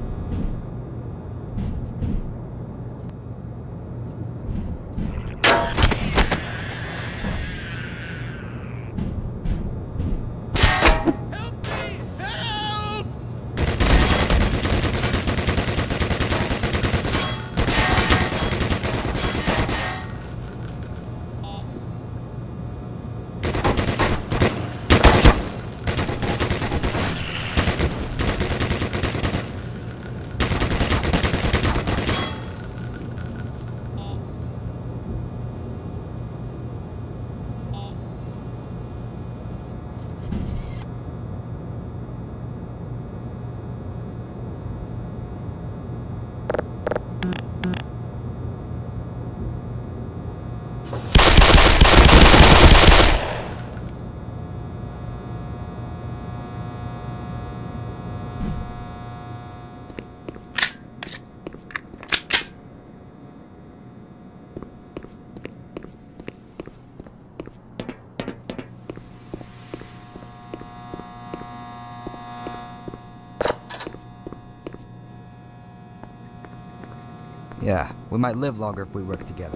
Speaker 2: Yeah, we might live longer if we work together.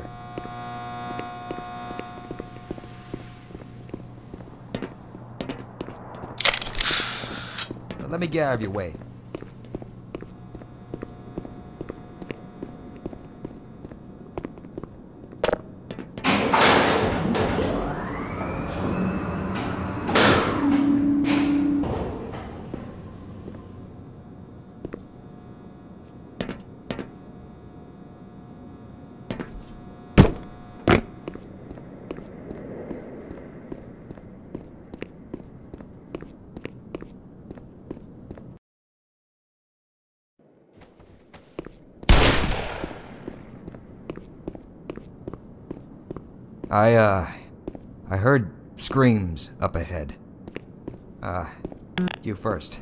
Speaker 2: Let me get out of your way. I heard screams up ahead. You first.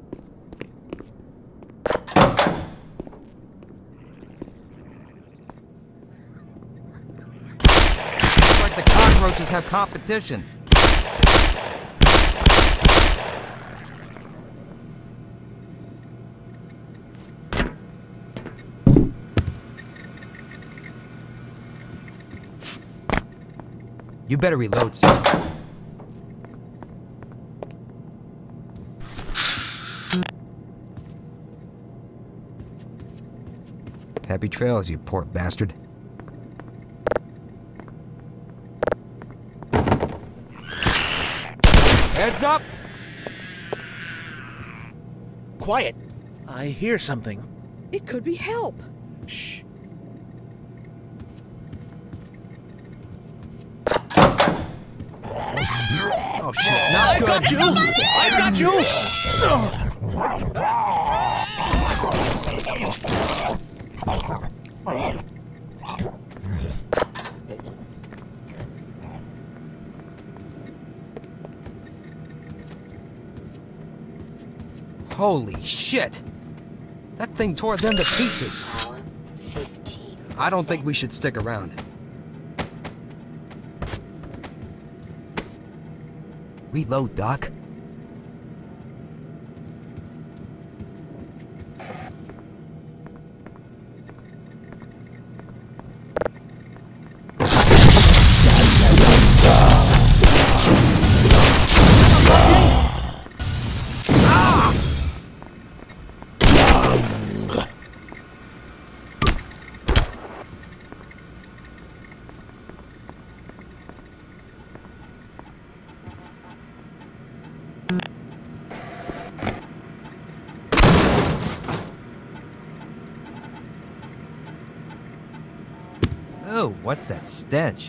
Speaker 2: Looks like the cockroaches have competition. You better reload, son. Happy trails, you poor bastard. Heads up!
Speaker 4: Quiet! I hear something.
Speaker 5: It could be help.
Speaker 4: Shh.
Speaker 2: Oh shit, not good.
Speaker 4: I got you!
Speaker 2: Holy shit! That thing tore them to pieces. I don't think we should stick around. Reload, Doc. Ew, what's that stench?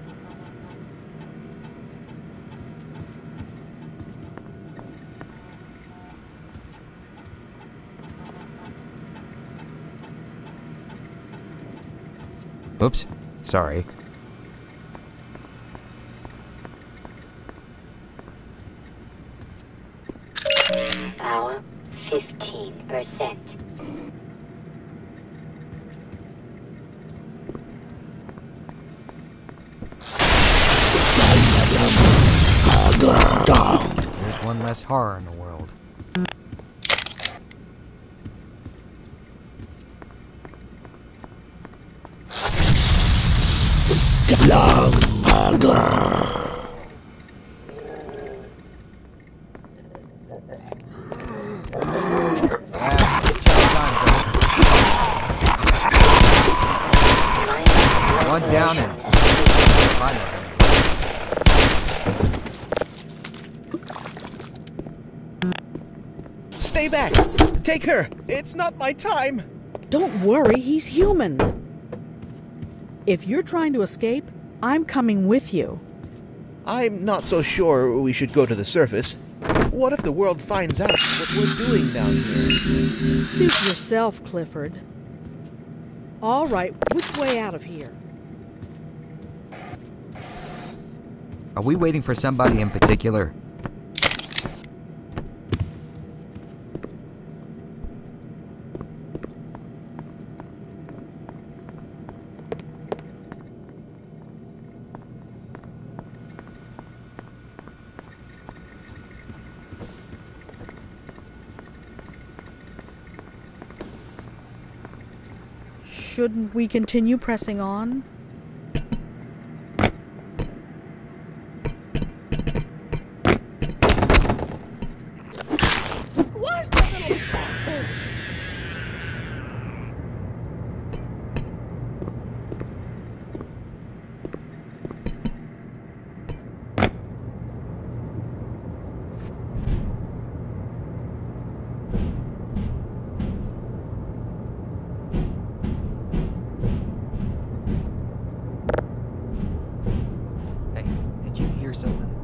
Speaker 2: Oops, sorry.
Speaker 9: Power 15%.
Speaker 2: There's one less horror in the world. One down and
Speaker 10: Stay back! Take her! It's not my time!
Speaker 5: Don't worry, he's human. If you're trying to escape, I'm coming with you.
Speaker 10: I'm not so sure we should go to the surface. What if the world finds out what we're doing down here?
Speaker 5: Suit yourself, Clifford. All right, which way out of here?
Speaker 2: Are we waiting for somebody in particular?
Speaker 5: Shouldn't we continue pressing on? Squash that little bastard!
Speaker 2: Hey, did you hear something?